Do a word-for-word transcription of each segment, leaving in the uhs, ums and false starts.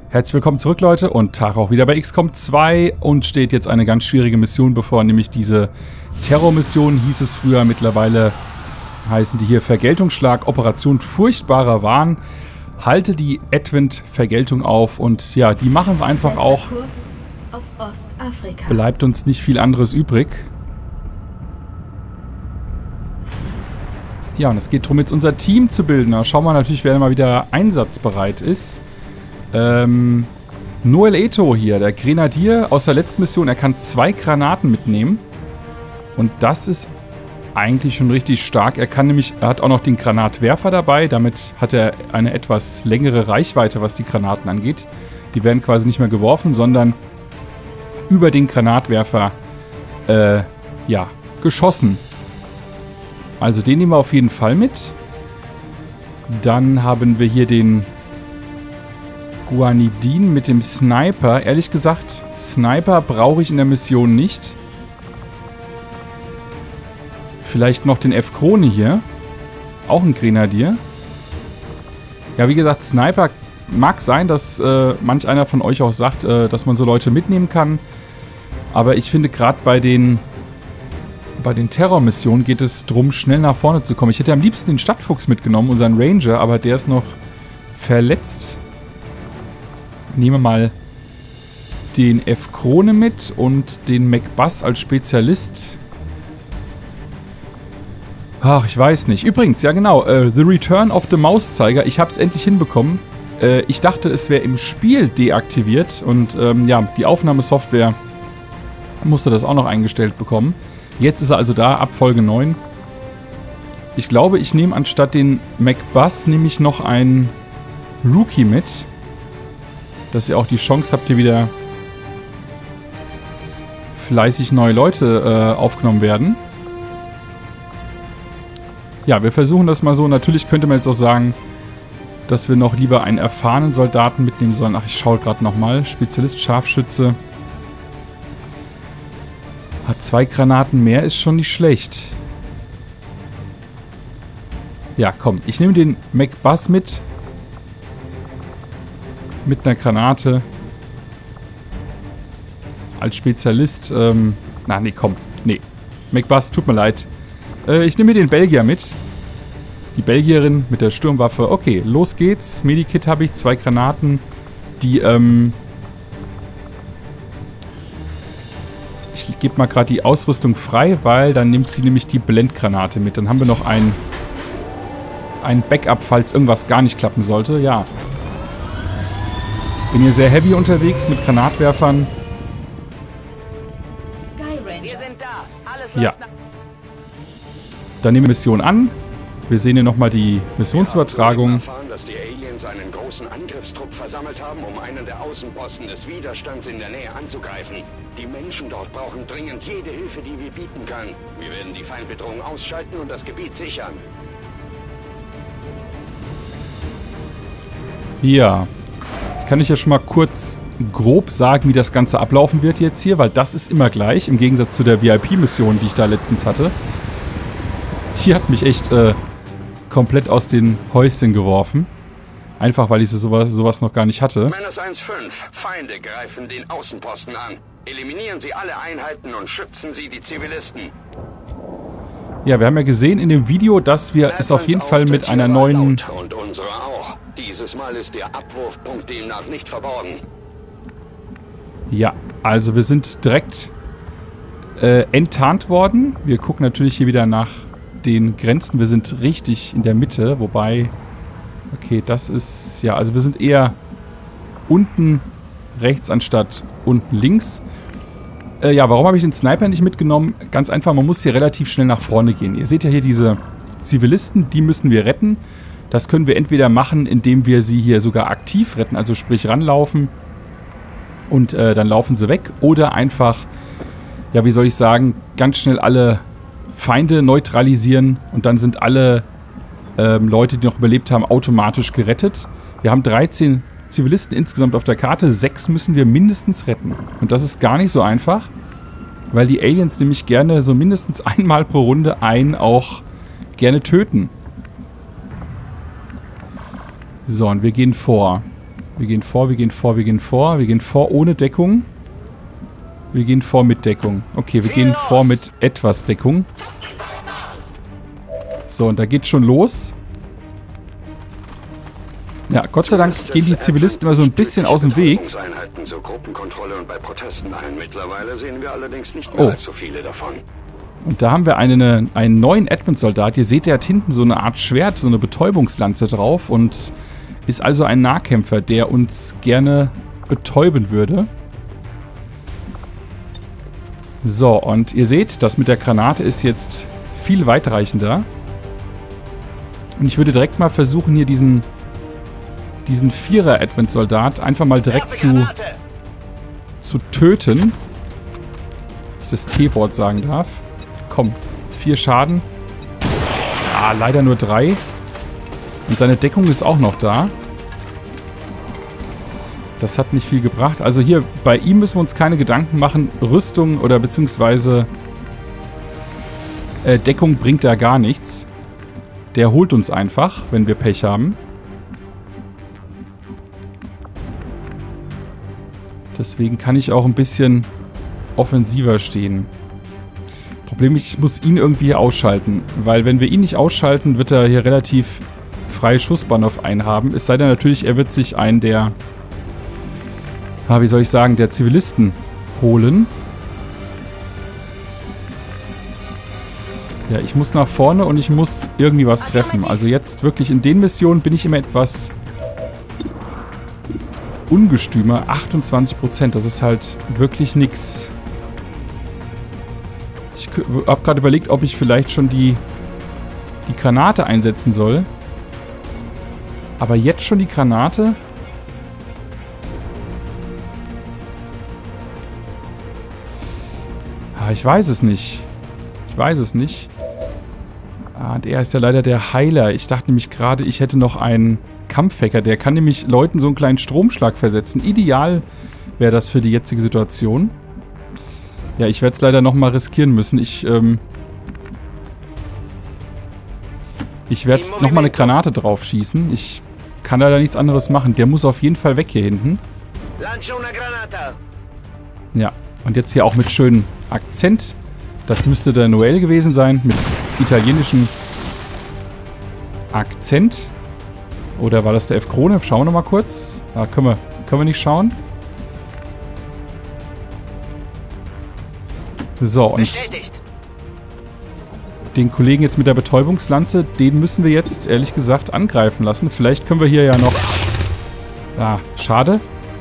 Herzlich willkommen zurück, Leute, und Tag auch wieder bei X COM zwei und steht jetzt eine ganz schwierige Mission bevor, nämlich diese Terrormission hieß es früher, mittlerweile heißen die hier Vergeltungsschlag, Operation Furchtbarer Wahn. Halte die Advent-Vergeltung auf und ja, die machen wir einfach auch. Auf Ostafrika. Bleibt uns nicht viel anderes übrig. Ja, und es geht darum, jetzt unser Team zu bilden. Da schauen wir natürlich, wer mal wieder einsatzbereit ist. Ähm, Noel Eto hier, der Grenadier aus der letzten Mission. Er kann zwei Granaten mitnehmen. Und das ist eigentlich schon richtig stark. Er kann nämlich, er hat auch noch den Granatwerfer dabei. Damit hat er eine etwas längere Reichweite, was die Granaten angeht. Die werden quasi nicht mehr geworfen, sondern über den Granatwerfer äh, ja, geschossen. Also den nehmen wir auf jeden Fall mit. Dann haben wir hier den Guanidin mit dem Sniper. Ehrlich gesagt, Sniper brauche ich in der Mission nicht. Vielleicht noch den F-Krone hier. Auch ein Grenadier. Ja, wie gesagt, Sniper mag sein, dass äh, manch einer von euch auch sagt, äh, dass man so Leute mitnehmen kann. Aber ich finde, gerade bei den bei den Terrormissionen geht es darum, schnell nach vorne zu kommen. Ich hätte am liebsten den Stadtfuchs mitgenommen, unseren Ranger, aber der ist noch verletzt. Nehmen wir mal den F-Krone mit und den McBus als Spezialist. Ach, ich weiß nicht. Übrigens, ja genau, äh, The Return of the Mauszeiger. Ich habe es endlich hinbekommen. Äh, ich dachte, es wäre im Spiel deaktiviert und ähm, ja, die Aufnahmesoftware musste das auch noch eingestellt bekommen. Jetzt ist er also da, ab Folge neun. Ich glaube, ich nehme anstatt den McBus nehme ich noch einen Rookie mit. Dass ihr auch die Chance habt, hier wieder fleißig neue Leute äh, aufgenommen werden. Ja, wir versuchen das mal so. Natürlich könnte man jetzt auch sagen, dass wir noch lieber einen erfahrenen Soldaten mitnehmen sollen. Ach, ich schaue gerade nochmal. Spezialist, Scharfschütze. Hat zwei Granaten mehr, ist schon nicht schlecht. Ja, komm. Ich nehme den McBus mit. Mit einer Granate. Als Spezialist. Ähm, na, nee, komm. Nee. McBus, tut mir leid. Äh, ich nehme mir den Belgier mit. Die Belgierin mit der Sturmwaffe. Okay, los geht's. Medikit habe ich. Zwei Granaten. Die, ähm... Ich gebe mal gerade die Ausrüstung frei, weil dann nimmt sie nämlich die Blendgranate mit. Dann haben wir noch ein, ein Backup, falls irgendwas gar nicht klappen sollte. Ja. Bin hier sehr heavy unterwegs mit Granatwerfern. Ja. Dann nehmen wir Mission an. Wir sehen hier nochmal die Missionsübertragung. Dass die Aliens einen großen Angriffstrupp versammelt haben, um einen der Außenposten des Widerstands in der Nähe anzugreifen. Die Menschen dort brauchen dringend jede Hilfe, die wir bieten können. Wir werden die Feindbedrohung ausschalten und das Gebiet sichern. Ja. Kann ich ja schon mal kurz grob sagen, wie das Ganze ablaufen wird jetzt hier, weil das ist immer gleich, im Gegensatz zu der V I P-Mission, die ich da letztens hatte. Die hat mich echt äh, komplett aus den Häuschen geworfen. Einfach, weil ich sowas, sowas noch gar nicht hatte. Menace eins fünf. Feinde greifen den Außenposten an. Eliminieren Sie alle Einheiten und schützen Sie die Zivilisten. Ja, wir haben ja gesehen in dem Video, dass wir es auf jeden Fall mit einer neuen... Und unsere auch. Dieses Mal ist der Abwurfpunkt demnach nicht verborgen. Ja, also wir sind direkt äh, enttarnt worden. Wir gucken natürlich hier wieder nach den Grenzen. Wir sind richtig in der Mitte, wobei... Okay, das ist... Ja, also wir sind eher unten rechts anstatt unten links. Äh, ja, warum habe ich den Sniper nicht mitgenommen? Ganz einfach, man muss hier relativ schnell nach vorne gehen. Ihr seht ja hier diese Zivilisten, die müssen wir retten. Das können wir entweder machen, indem wir sie hier sogar aktiv retten, also sprich ranlaufen und äh, dann laufen sie weg. Oder einfach, ja, wie soll ich sagen, ganz schnell alle Feinde neutralisieren und dann sind alle ähm, Leute, die noch überlebt haben, automatisch gerettet. Wir haben dreizehn Zivilisten insgesamt auf der Karte, sechs müssen wir mindestens retten. Und das ist gar nicht so einfach, weil die Aliens nämlich gerne so mindestens einmal pro Runde einen auch gerne töten. So, und wir gehen vor. Wir gehen vor, wir gehen vor, wir gehen vor. Wir gehen vor ohne Deckung. Wir gehen vor mit Deckung. Okay, wir gehen vor mit etwas Deckung. So, und da geht's schon los. Ja, Gott sei Dank gehen die Zivilisten immer so ein bisschen aus dem Weg. Zur Gruppenkontrolle und bei Protesten ein. Mittlerweile sehen wir allerdings nicht mehr Oh. allzu viele davon. Und da haben wir eine, einen neuen Advent-Soldat. Ihr seht, der hat hinten so eine Art Schwert, so eine Betäubungslanze drauf und ist also ein Nahkämpfer, der uns gerne betäuben würde. So, und ihr seht, das mit der Granate ist jetzt viel weitreichender. Und ich würde direkt mal versuchen, hier diesen, diesen Vierer-Advent-Soldat einfach mal direkt zu, zu töten. Wenn ich das T-Wort sagen darf. Komm, vier Schaden. Ah, leider nur drei. Und seine Deckung ist auch noch da. Das hat nicht viel gebracht. Also hier, bei ihm müssen wir uns keine Gedanken machen. Rüstung oder beziehungsweise äh, Deckung bringt da gar nichts. Der holt uns einfach, wenn wir Pech haben. Deswegen kann ich auch ein bisschen offensiver stehen. Problem ist, ich muss ihn irgendwie ausschalten. Weil wenn wir ihn nicht ausschalten, wird er hier relativ freie Schussbahn auf einen haben. Es sei denn natürlich, er wird sich einen der, ah, wie soll ich sagen, der Zivilisten holen. Ja, ich muss nach vorne und ich muss irgendwie was treffen. Also jetzt wirklich in den Missionen bin ich immer etwas ungestümer. achtundzwanzig Prozent, das ist halt wirklich nix. Ich habe gerade überlegt, ob ich vielleicht schon die, die Granate einsetzen soll. Aber jetzt schon die Granate? Ah, ich weiß es nicht. Ich weiß es nicht. Ah, und er ist ja leider der Heiler. Ich dachte nämlich gerade, ich hätte noch einen Kampfhacker. Der kann nämlich Leuten so einen kleinen Stromschlag versetzen. Ideal wäre das für die jetzige Situation. Ja, ich werde es leider nochmal riskieren müssen. Ich, ähm... Ich werde nochmal eine Granate drauf schießen. Ich kann leider nichts anderes machen. Der muss auf jeden Fall weg hier hinten. Ja, und jetzt hier auch mit schönem Akzent. Das müsste der Noel gewesen sein, mit italienischem Akzent. Oder war das der F. Krone? Schauen wir nochmal kurz. Da können wir, können wir nicht schauen. So, und den Kollegen jetzt mit der Betäubungslanze, den müssen wir jetzt, ehrlich gesagt, angreifen lassen. Vielleicht können wir hier ja noch... Ah, schade.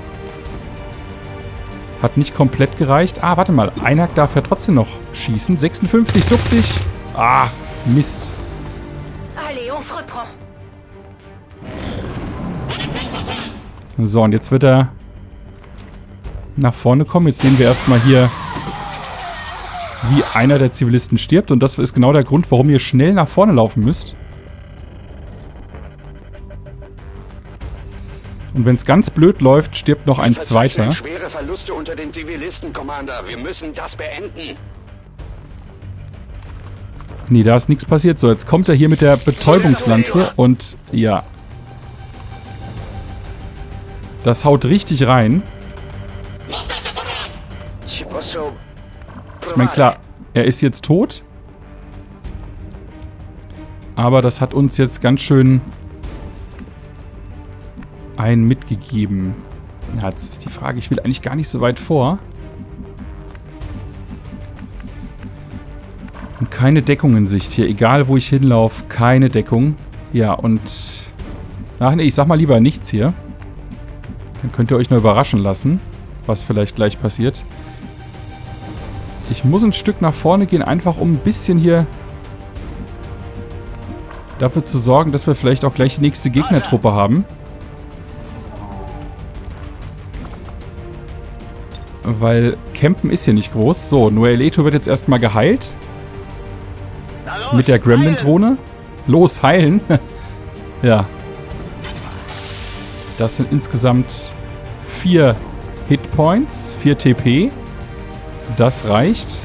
Hat nicht komplett gereicht. Ah, warte mal. Einer darf ja trotzdem noch schießen. sechsundfünfzig, duck dich. Ah, Mist. So, und jetzt wird er nach vorne kommen. Jetzt sehen wir erstmal hier, wie einer der Zivilisten stirbt. Und das ist genau der Grund, warum ihr schnell nach vorne laufen müsst. Und wenn es ganz blöd läuft, stirbt noch ein zweiter. Schwere Verluste unter den Zivilisten, Commander. Wir müssen das beenden. Nee, da ist nichts passiert. So, jetzt kommt er hier mit der Betäubungslanze und ja. Das haut richtig rein. Ich meine, klar, er ist jetzt tot. Aber das hat uns jetzt ganz schön einen mitgegeben. Ja, jetzt ist die Frage, ich will eigentlich gar nicht so weit vor. Und keine Deckung in Sicht hier. Egal, wo ich hinlaufe, keine Deckung. Ja, und... Ach nee, ich sag mal lieber nichts hier. Dann könnt ihr euch nur überraschen lassen, was vielleicht gleich passiert. Ich muss ein Stück nach vorne gehen, einfach um ein bisschen hier dafür zu sorgen, dass wir vielleicht auch gleich die nächste Gegnertruppe haben. Weil Campen ist hier nicht groß. So, Noel Eto wird jetzt erstmal geheilt. Mit der Gremlin-Drohne. Los, heilen. Ja. Das sind insgesamt vier Hitpoints, vier T P. Das reicht.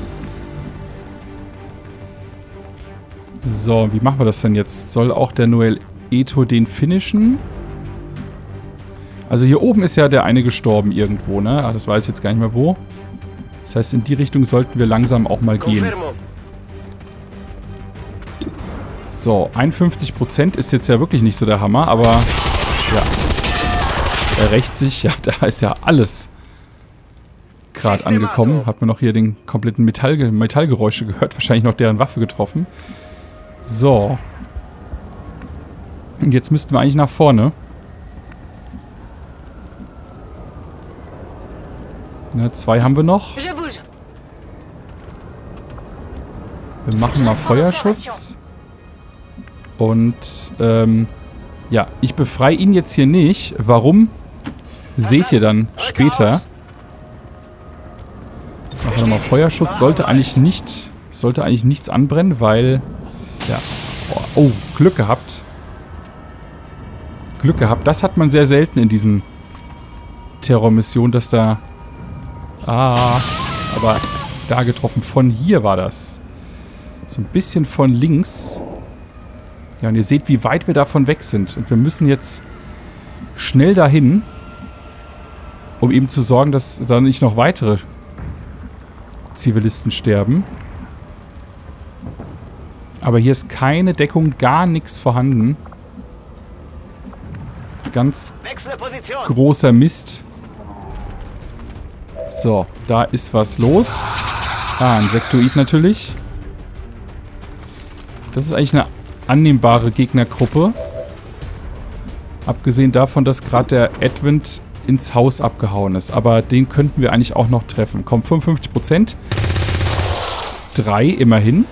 So, wie machen wir das denn jetzt? Soll auch der Noel Eto den finishen? Also hier oben ist ja der eine gestorben irgendwo, ne? Ah, das weiß ich jetzt gar nicht mehr wo. Das heißt, in die Richtung sollten wir langsam auch mal gehen. So, einundfünfzig Prozent ist jetzt ja wirklich nicht so der Hammer, aber ja. Er rächt sich. Ja, da ist ja alles gerade angekommen. Hat man noch hier den kompletten Metall, Metallgeräusche gehört. Wahrscheinlich noch deren Waffe getroffen. So. Und jetzt müssten wir eigentlich nach vorne. Ne, zwei haben wir noch. Wir machen mal Feuerschutz. Und, ähm, ja, ich befreie ihn jetzt hier nicht. Warum? Seht ihr dann später. Machen wir nochmal Feuerschutz. Sollte eigentlich nicht, sollte eigentlich nichts anbrennen, weil, ja, oh, oh, Glück gehabt. Glück gehabt. Das hat man sehr selten in diesen Terrormissionen, dass da, ah, aber da getroffen. Von hier war das. So ein bisschen von links. Ja, und ihr seht, wie weit wir davon weg sind. Und wir müssen jetzt schnell dahin, um eben zu sorgen, dass da nicht noch weitere Zivilisten sterben. Aber hier ist keine Deckung, gar nichts vorhanden. Ganz großer Mist. So, da ist was los. Ah, ein Sektoid natürlich. Das ist eigentlich eine annehmbare Gegnergruppe. Abgesehen davon, dass gerade der Advent ins Haus abgehauen ist. Aber den könnten wir eigentlich auch noch treffen. Komm, fünfundfünfzig Prozent. Drei immerhin.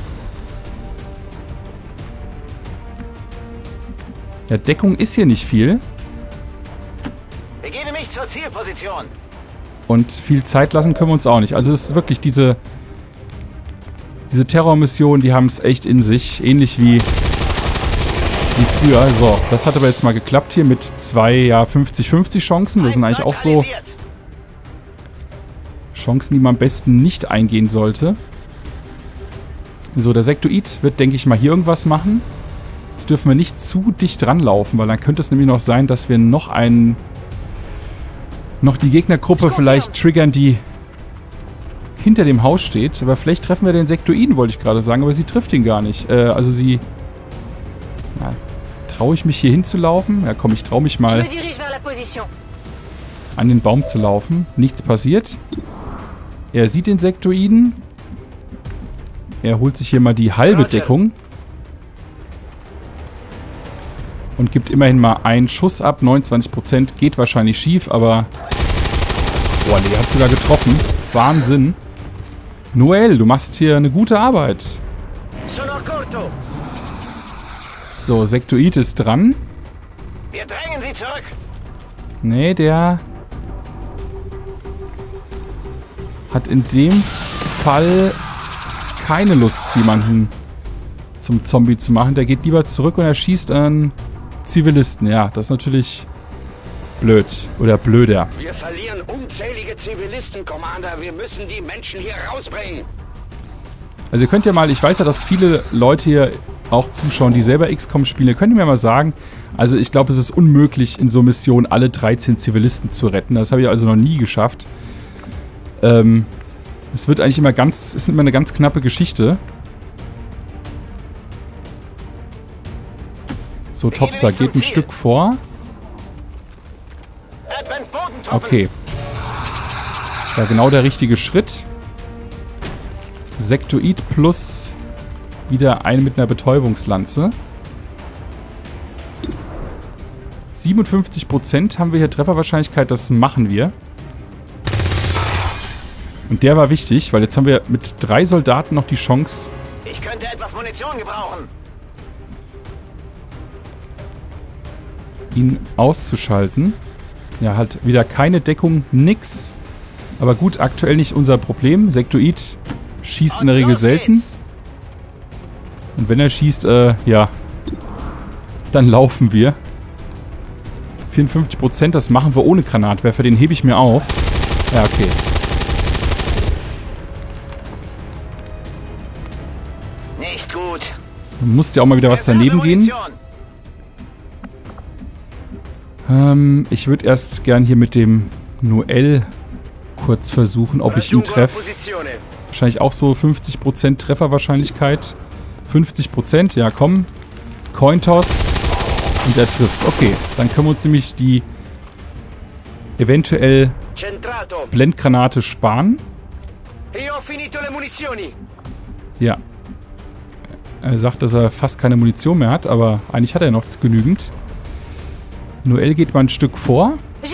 Ja, Deckung ist hier nicht viel. Begebe mich zur Zielposition. Und viel Zeit lassen können wir uns auch nicht. Also es ist wirklich diese... Diese Terrormissionen, die haben es echt in sich. Ähnlich wie, wie früher. So, das hat aber jetzt mal geklappt hier mit zwei, ja, fünfzig fünfzig Chancen. Das sind eigentlich auch so Chancen, die man am besten nicht eingehen sollte. So, der Sektoid wird, denke ich mal, hier irgendwas machen. Jetzt dürfen wir nicht zu dicht dran laufen, weil dann könnte es nämlich noch sein, dass wir noch einen... noch die Gegnergruppe vielleicht triggern, die hinter dem Haus steht. Aber vielleicht treffen wir den Sektoiden, wollte ich gerade sagen. Aber sie trifft ihn gar nicht. Äh, also sie... Traue ich mich hier hinzulaufen? Ja komm, ich traue mich mal an den Baum zu laufen. Nichts passiert. Er sieht den Sektoiden. Er holt sich hier mal die halbe Deckung. Und gibt immerhin mal einen Schuss ab. neunundzwanzig Prozent geht wahrscheinlich schief, aber... Boah, der hat sogar getroffen. Wahnsinn. Noel, du machst hier eine gute Arbeit. So, Sektoid ist dran. Wir drängen sie zurück. Nee, der hat in dem Fall keine Lust, jemanden zum Zombie zu machen. Der geht lieber zurück und er schießt an Zivilisten. Ja, das ist natürlich blöd. Oder blöder. Wir verlieren unzählige Zivilisten, Commander. Wir müssen die Menschen hier rausbringen. Also ihr könnt ja mal, ich weiß ja, dass viele Leute hier auch zuschauen, die selber X COM spielen. Ihr könnt mir mal sagen, also ich glaube, es ist unmöglich, in so Missionen alle dreizehn Zivilisten zu retten. Das habe ich also noch nie geschafft. Ähm, es wird eigentlich immer ganz, ist immer eine ganz knappe Geschichte. So, Topstar geht ein Stück vor. Okay. Das war genau der richtige Schritt. Sektoid plus wieder ein mit einer Betäubungslanze. siebenundfünfzig Prozent haben wir hier Trefferwahrscheinlichkeit, das machen wir. Und der war wichtig, weil jetzt haben wir mit drei Soldaten noch die Chance... Ich könnte etwas Munition gebrauchen. ihn auszuschalten. Ja, halt wieder keine Deckung, nix. Aber gut, aktuell nicht unser Problem. Sektoid schießt in der Regel selten. Und wenn er schießt, äh, ja, dann laufen wir. vierundfünfzig Prozent, das machen wir ohne Granatwerfer. Den hebe ich mir auf. Ja, okay. Nicht gut. Dann musste ja auch mal wieder was daneben gehen. Ähm, ich würde erst gern hier mit dem Noel kurz versuchen, ob ich ihn treffe. Wahrscheinlich auch so fünfzig Prozent Trefferwahrscheinlichkeit. fünfzig Prozent, ja komm. Cointoss. Und er trifft. Okay, dann können wir uns nämlich die eventuell Blendgranate sparen. Ja. Er sagt, dass er fast keine Munition mehr hat, aber eigentlich hat er noch genügend. Noel geht mal ein Stück vor.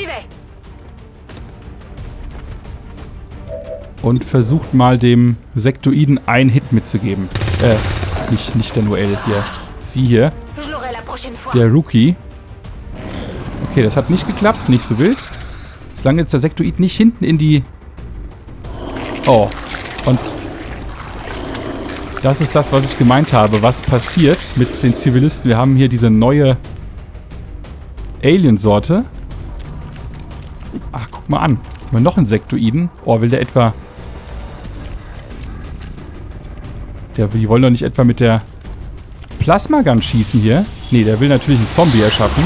Und versucht mal dem Sektoiden einen Hit mitzugeben. Äh, nicht, nicht der Noel hier. Sie hier. Der Rookie. Okay, das hat nicht geklappt. Nicht so wild. Solange jetzt der Sektoid nicht hinten in die... Oh. Und das ist das, was ich gemeint habe. Was passiert mit den Zivilisten? Wir haben hier diese neue Alien-Sorte. Ach, guck mal an. Haben wir noch einen Sektoiden? Oh, will der etwa... Der, die wollen doch nicht etwa mit der Plasmagun schießen hier. Nee, der will natürlich einen Zombie erschaffen.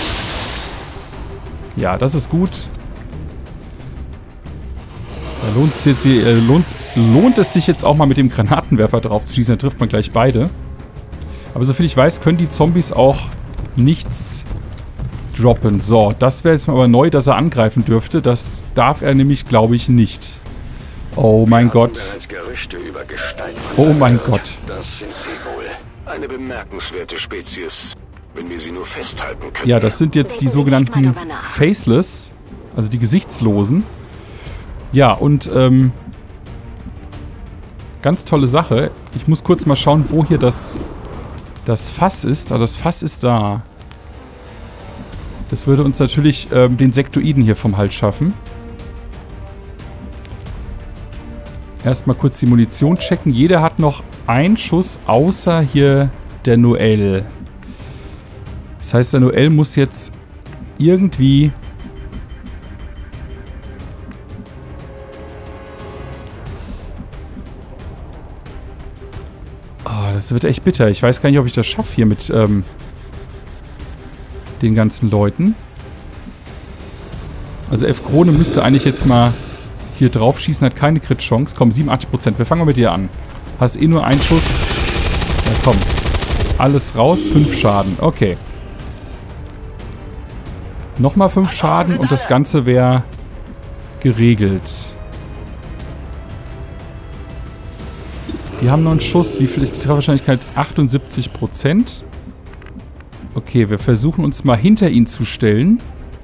Ja, das ist gut. Da lohnt es, jetzt, äh, lohnt, lohnt es sich jetzt auch mal mit dem Granatenwerfer drauf zu schießen. Da trifft man gleich beide. Aber soviel ich weiß, können die Zombies auch nichts droppen. So, das wäre jetzt mal aber neu, dass er angreifen dürfte. Das darf er nämlich, glaube ich, nicht. Oh mein Gott. Oh mein Gott. Das sind sie wohl. Eine bemerkenswerte Spezies, wenn wir sie nur festhalten können. Ja, das sind jetzt die sogenannten Faceless, also die Gesichtslosen. Ja, und ähm, ganz tolle Sache. Ich muss kurz mal schauen, wo hier das, das Fass ist. Ah, das Fass ist da. Das würde uns natürlich ähm, den Sektoiden hier vom Hals schaffen. Erstmal kurz die Munition checken. Jeder hat noch einen Schuss, außer hier der Noel. Das heißt, der Noel muss jetzt irgendwie... Oh, das wird echt bitter. Ich weiß gar nicht, ob ich das schaffe hier mit ähm, den ganzen Leuten. Also F. Krone müsste eigentlich jetzt mal hier drauf schießen, hat keine Crit-Chance. Komm, siebenundachtzig Prozent. Wir fangen mal mit dir an. Hast eh nur einen Schuss. Ja, komm. Alles raus. fünf Schaden. Okay. Nochmal fünf Schaden und das Ganze wäre geregelt. Die haben noch einen Schuss. Wie viel ist die Trefferwahrscheinlichkeit? achtundsiebzig Prozent. Okay, wir versuchen uns mal hinter ihn zu stellen.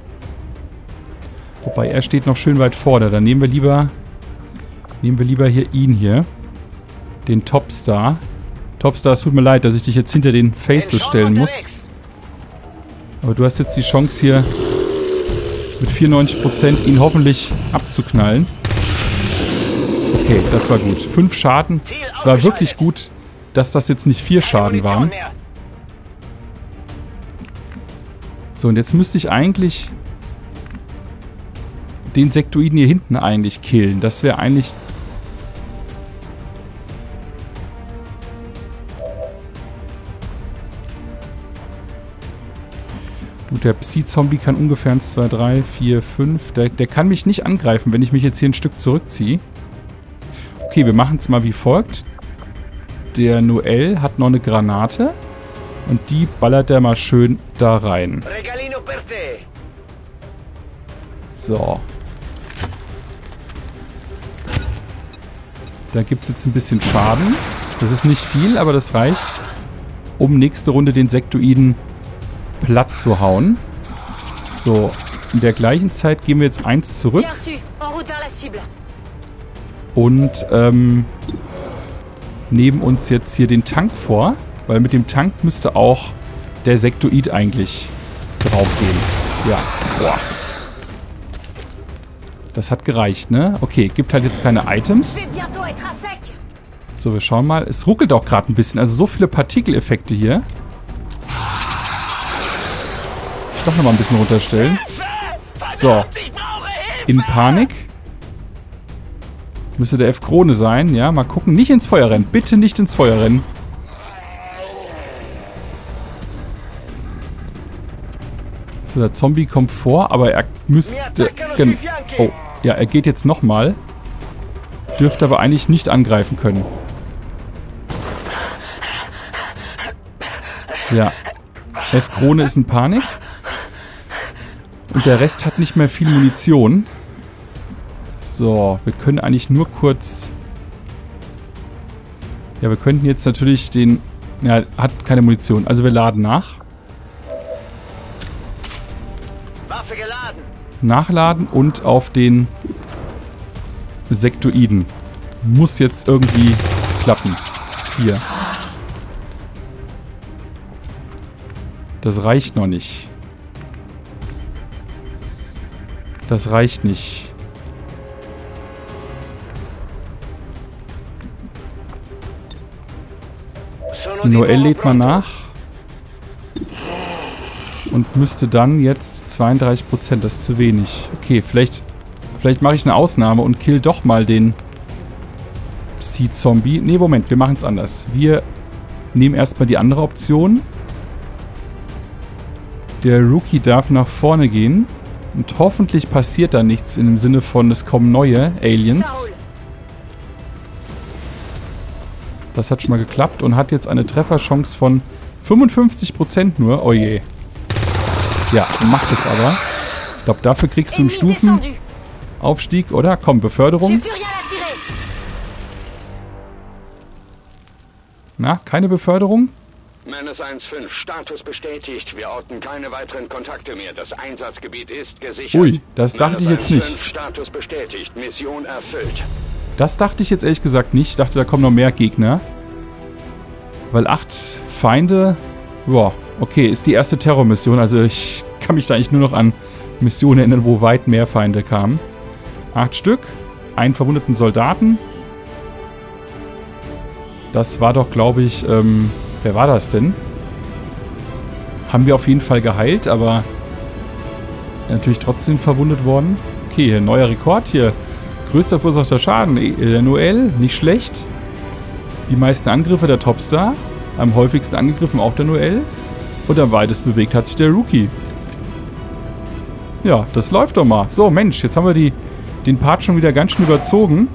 Wobei, er steht noch schön weit vorne. Dann nehmen wir lieber... Nehmen wir lieber hier ihn hier. Den Topstar. Topstar, es tut mir leid, dass ich dich jetzt hinter den Faceless stellen muss. Aber du hast jetzt die Chance hier mit vierundneunzig Prozent ihn hoffentlich abzuknallen. Okay, das war gut. Fünf Schaden. Es war wirklich gut, dass das jetzt nicht vier Schaden waren. So, und jetzt müsste ich eigentlich den Sektoiden hier hinten eigentlich killen. Das wäre eigentlich... Gut, der Psi-Zombie kann ungefähr eins, zwei, drei, vier, fünf. Der, der kann mich nicht angreifen, wenn ich mich jetzt hier ein Stück zurückziehe. Okay, wir machen es mal wie folgt. Der Noel hat noch eine Granate. Und die ballert er mal schön da rein. So. Da gibt es jetzt ein bisschen Schaden. Das ist nicht viel, aber das reicht, um nächste Runde den Sektoiden platt zu hauen. So, in der gleichen Zeit gehen wir jetzt eins zurück. Und ähm, nehmen uns jetzt hier den Tank vor. Weil mit dem Tank müsste auch der Sektoid eigentlich draufgehen. Ja. Boah. Das hat gereicht, ne? Okay, gibt halt jetzt keine Items. So, wir schauen mal. Es ruckelt auch gerade ein bisschen. Also so viele Partikeleffekte hier. Ich doch nochmal ein bisschen runterstellen. So. In Panik. Müsste der F. Krone sein. Ja, mal gucken. Nicht ins Feuer rennen. Bitte nicht ins Feuer rennen. So, der Zombie kommt vor, aber er müsste... Gen oh, ja, er geht jetzt nochmal. Dürfte aber eigentlich nicht angreifen können. Ja. F. Krone ist in Panik. Und der Rest hat nicht mehr viel Munition. So, wir können eigentlich nur kurz... Ja, wir könnten jetzt natürlich den... Ja, hat keine Munition. Also wir laden nach. Waffe geladen. Nachladen und auf den Sektoiden. Muss jetzt irgendwie klappen. Vier. Das reicht noch nicht. Das reicht nicht. Noel lädt mal nach. Und müsste dann jetzt zweiunddreißig Prozent. Das ist zu wenig. Okay, vielleicht, vielleicht mache ich eine Ausnahme und kill doch mal den Psi-Zombie. Ne, Moment, wir machen es anders. Wir nehmen erstmal die andere Option. Der Rookie darf nach vorne gehen. Und hoffentlich passiert da nichts in dem Sinne von, es kommen neue Aliens. Das hat schon mal geklappt und hat jetzt eine Trefferchance von fünfundfünfzig Prozent nur. Oh je. Ja, macht es aber. Ich glaube, dafür kriegst du einen Stufenaufstieg, oder? Komm, Beförderung. Na, keine Beförderung? Menace eins fünf, Status bestätigt. Wir orten keine weiteren Kontakte mehr. Das Einsatzgebiet ist gesichert. Ui, das dachte ich jetzt nicht. Status bestätigt. Mission erfüllt. Das dachte ich jetzt ehrlich gesagt nicht. Ich dachte, da kommen noch mehr Gegner. Weil acht Feinde... Boah, okay, ist die erste Terrormission. Also ich kann mich da eigentlich nur noch an Missionen erinnern, wo weit mehr Feinde kamen. Acht Stück. Einen verwundeten Soldaten. Das war doch, glaube ich... Ähm, wer war das denn? Haben wir auf jeden Fall geheilt, aber... natürlich trotzdem verwundet worden. Okay, neuer Rekord hier. Größter verursachter Schaden. Der Noel, nicht schlecht. Die meisten Angriffe der Topstar. Am häufigsten angegriffen auch der Noel. Und am weitesten bewegt hat sich der Rookie. Ja, das läuft doch mal. So, Mensch, jetzt haben wir die, den Part schon wieder ganz schön überzogen.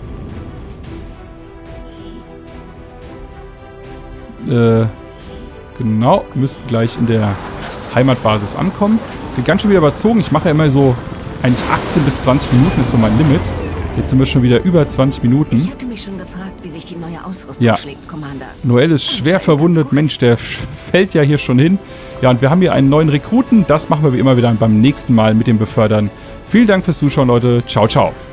Äh, genau, müssten gleich in der Heimatbasis ankommen. Bin ganz schön wieder überzogen. Ich mache ja immer so, eigentlich achtzehn bis zwanzig Minuten ist so mein Limit. Jetzt sind wir schon wieder über zwanzig Minuten. Ich hatte mich schon gefragt, wie sich die neue Ausrüstung ja. schlägt, Commander. Noel ist schwer verwundet. Mensch, der fällt ja hier schon hin. Ja, und wir haben hier einen neuen Rekruten. Das machen wir wie immer wieder beim nächsten Mal mit dem Befördern. Vielen Dank fürs Zuschauen, Leute. Ciao, ciao.